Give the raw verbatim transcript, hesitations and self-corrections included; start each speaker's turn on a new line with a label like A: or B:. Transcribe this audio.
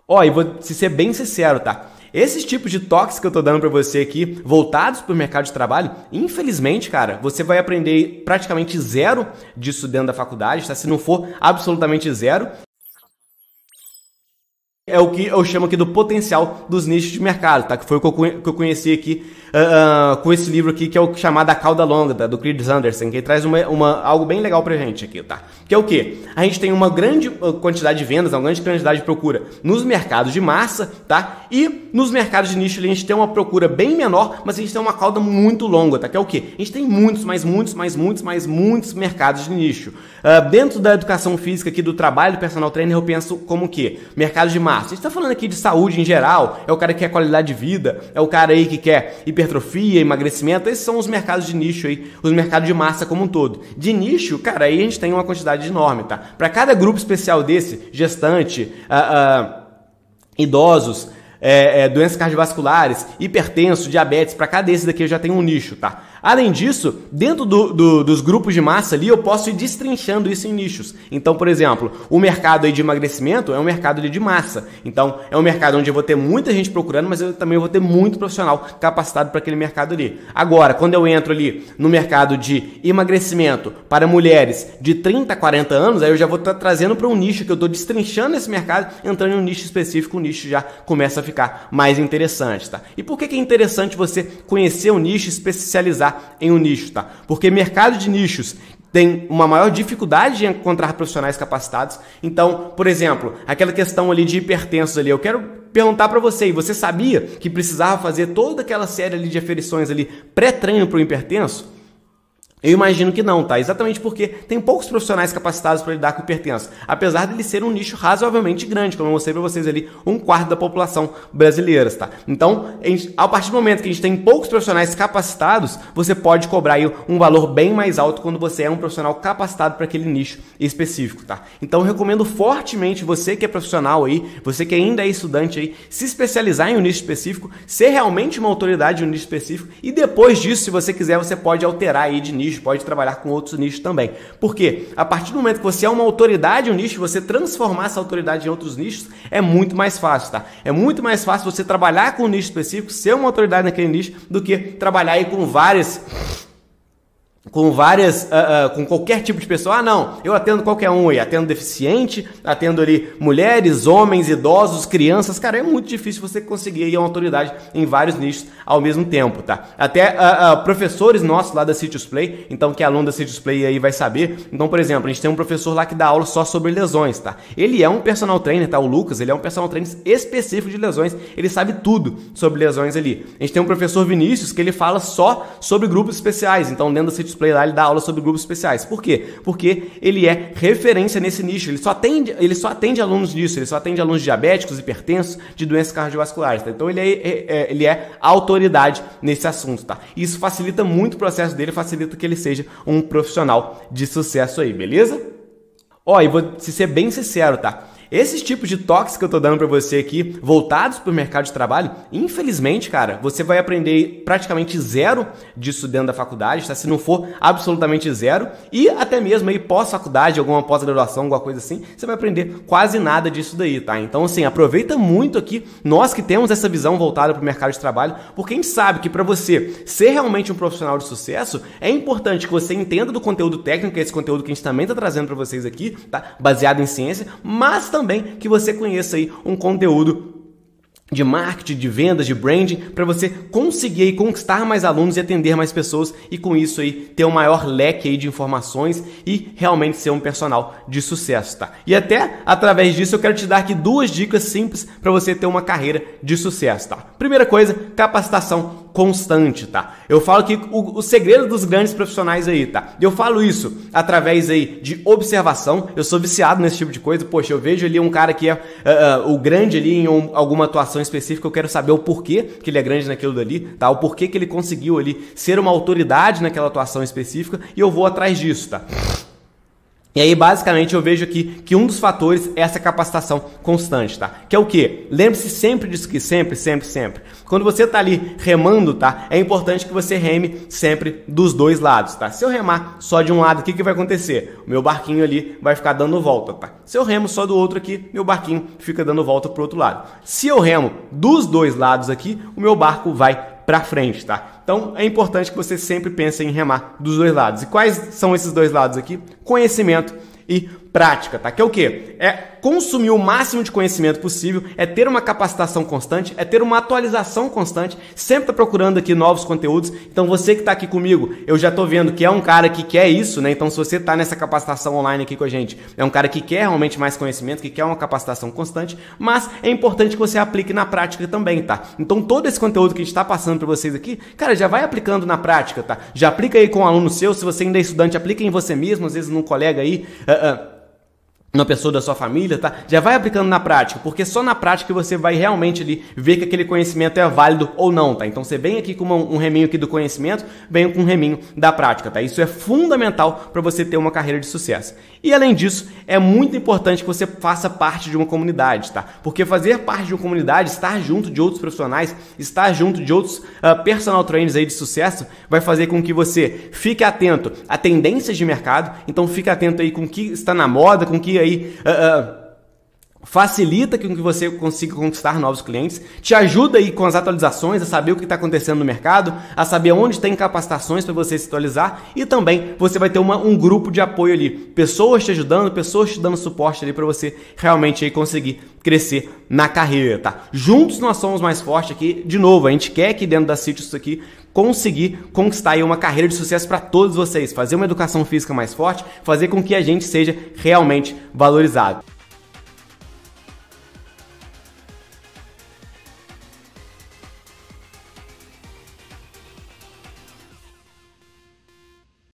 A: Ó, e vou ser bem sincero, tá? Esses tipos de toques que eu tô dando pra você aqui, voltados pro mercado de trabalho, infelizmente, cara, você vai aprender praticamente zero disso dentro da faculdade, tá? Se não for absolutamente zero. É o que eu chamo aqui do potencial dos nichos de mercado, tá? Que foi o que eu conheci aqui uh, uh, com esse livro aqui, que é o chamado A Cauda Longa, tá? Do Chris Anderson, que traz uma, uma, algo bem legal pra gente aqui, tá? Que é o quê? A gente tem uma grande quantidade de vendas, uma grande quantidade de procura nos mercados de massa, tá? E nos mercados de nicho a gente tem uma procura bem menor, mas a gente tem uma cauda muito longa, tá? Que é o quê? A gente tem muitos, mais muitos, mais muitos, mais muitos mercados de nicho. Uh, dentro da educação física aqui, do trabalho do personal trainer, eu penso como o quê? Mercado de massa. A gente está falando aqui de saúde em geral, é o cara que quer qualidade de vida, é o cara aí que quer hipertrofia, emagrecimento, esses são os mercados de nicho aí, os mercados de massa como um todo. De nicho, cara, aí a gente tem uma quantidade enorme, tá? Para cada grupo especial desse, gestante, uh, uh, idosos, é, é, doenças cardiovasculares, hipertenso, diabetes, para cada desse daqui eu já tenho um nicho, tá? Além disso, dentro do, do, dos grupos de massa ali, eu posso ir destrinchando isso em nichos. Então, por exemplo, o mercado aí de emagrecimento é um mercado ali de massa. Então, é um mercado onde eu vou ter muita gente procurando, mas eu também vou ter muito profissional capacitado para aquele mercado ali. Agora, quando eu entro ali no mercado de emagrecimento para mulheres de trinta a quarenta anos, aí eu já vou estar trazendo para um nicho que eu estou destrinchando esse mercado, entrando em um nicho específico, o nicho já começa a ficar mais interessante, tá? E por que que é interessante você conhecer o nicho e especializar em um nicho, tá? Porque mercado de nichos tem uma maior dificuldade de encontrar profissionais capacitados. Então, por exemplo, aquela questão ali de hipertensos ali, eu quero perguntar para você, e você sabia que precisava fazer toda aquela série ali de aferições ali pré-treino para o hipertenso? Eu imagino que não, tá? Exatamente porque tem poucos profissionais capacitados para lidar com hipertenso, apesar de ele ser um nicho razoavelmente grande, como eu mostrei para vocês ali, um quarto da população brasileira, tá? Então, a, gente, a partir do momento que a gente tem poucos profissionais capacitados, você pode cobrar aí um valor bem mais alto quando você é um profissional capacitado para aquele nicho específico, tá? Então, eu recomendo fortemente você que é profissional aí, você que ainda é estudante aí, se especializar em um nicho específico, ser realmente uma autoridade em um nicho específico e depois disso, se você quiser, você pode alterar aí de nicho, pode trabalhar com outros nichos também. Porque a partir do momento que você é uma autoridade em um nicho, você transformar essa autoridade em outros nichos é muito mais fácil, tá? É muito mais fácil você trabalhar com um nicho específico, ser uma autoridade naquele nicho, do que trabalhar aí com várias... com várias, uh, uh, com qualquer tipo de pessoa. Ah, não, eu atendo qualquer um aí, atendo deficiente, atendo ali mulheres, homens, idosos, crianças. Cara, é muito difícil você conseguir aí uma autoridade em vários nichos ao mesmo tempo, tá? Até uh, uh, professores nossos lá da Citius Play, então que é aluno da Citius Play aí vai saber. Então, por exemplo, a gente tem um professor lá que dá aula só sobre lesões, tá? Ele é um personal trainer, tá? O Lucas, ele é um personal trainer específico de lesões, ele sabe tudo sobre lesões ali. A gente tem um professor Vinícius que ele fala só sobre grupos especiais, então dentro da Citius Play lá, ele dá aula sobre grupos especiais. Por quê? Porque ele é referência nesse nicho. Ele só atende, ele só atende alunos disso. Ele só atende alunos diabéticos, hipertensos, de doenças cardiovasculares. Tá? Então, ele é, é, ele é autoridade nesse assunto. Tá? Isso facilita muito o processo dele, facilita que ele seja um profissional de sucesso aí, beleza? Ó, e vou ser bem sincero, tá? Esses tipos de toques que eu tô dando para você aqui, voltados para o mercado de trabalho, infelizmente, cara, você vai aprender praticamente zero disso dentro da faculdade, tá? Se não for absolutamente zero, e até mesmo aí pós-faculdade, alguma pós-graduação, alguma coisa assim, você vai aprender quase nada disso daí, tá? Então, assim, aproveita muito aqui, nós que temos essa visão voltada para o mercado de trabalho, porque a gente sabe que para você ser realmente um profissional de sucesso, é importante que você entenda do conteúdo técnico, que é esse conteúdo que a gente também tá trazendo para vocês aqui, tá? Baseado em ciência, mas também que você conheça aí um conteúdo de marketing, de vendas, de branding, para você conseguir aí conquistar mais alunos e atender mais pessoas e com isso aí ter um maior leque aí de informações e realmente ser um personal de sucesso, tá? E até através disso eu quero te dar aqui duas dicas simples para você ter uma carreira de sucesso, tá? Primeira coisa, capacitação constante, tá? Eu falo que o, o segredo dos grandes profissionais aí, tá? Eu falo isso através aí de observação. Eu sou viciado nesse tipo de coisa. Poxa, eu vejo ali um cara que é uh, uh, o grande ali em um, alguma atuação específica, eu quero saber o porquê que ele é grande naquilo dali, tá? O porquê que ele conseguiu ali ser uma autoridade naquela atuação específica e eu vou atrás disso, tá? E aí, basicamente, eu vejo aqui que um dos fatores é essa capacitação constante, tá? Que é o quê? Lembre-se sempre disso aqui, sempre, sempre, sempre. Quando você tá ali remando, tá? É importante que você reme sempre dos dois lados, tá? Se eu remar só de um lado, o que que vai acontecer? O meu barquinho ali vai ficar dando volta, tá? Se eu remo só do outro aqui, meu barquinho fica dando volta pro outro lado. Se eu remo dos dois lados aqui, o meu barco vai para frente, tá? Então é importante que você sempre pense em remar dos dois lados. E quais são esses dois lados aqui? Conhecimento e prática, tá? Que é o quê? É consumir o máximo de conhecimento possível, é ter uma capacitação constante, é ter uma atualização constante, sempre tá procurando aqui novos conteúdos. Então você que tá aqui comigo, eu já tô vendo que é um cara que quer isso, né? Então se você tá nessa capacitação online aqui com a gente, é um cara que quer realmente mais conhecimento, que quer uma capacitação constante, mas é importante que você aplique na prática também, tá? Então todo esse conteúdo que a gente tá passando para vocês aqui, cara, já vai aplicando na prática, tá? Já aplica aí com um aluno seu, se você ainda é estudante, aplica em você mesmo, às vezes num colega aí, uh, uh, uma pessoa da sua família, tá? Já vai aplicando na prática, porque só na prática você vai realmente ali ver que aquele conhecimento é válido ou não, tá? Então você vem aqui com uma, um reminho aqui do conhecimento, vem com um reminho da prática, tá? Isso é fundamental para você ter uma carreira de sucesso. E além disso, é muito importante que você faça parte de uma comunidade, tá? Porque fazer parte de uma comunidade, estar junto de outros profissionais, estar junto de outros uh, personal trainers aí de sucesso, vai fazer com que você fique atento a tendências de mercado, então fique atento aí com o que está na moda, com o que aí uh, uh, facilita que você consiga conquistar novos clientes, te ajuda aí com as atualizações, a saber o que está acontecendo no mercado, a saber onde tem capacitações para você se atualizar, e também você vai ter uma, um grupo de apoio ali, pessoas te ajudando, pessoas te dando suporte ali para você realmente aí conseguir crescer na carreira, tá? Juntos nós somos mais fortes aqui. De novo, a gente quer aqui dentro da Sítios aqui conseguir conquistar aí uma carreira de sucesso para todos vocês, fazer uma educação física mais forte, fazer com que a gente seja realmente valorizado.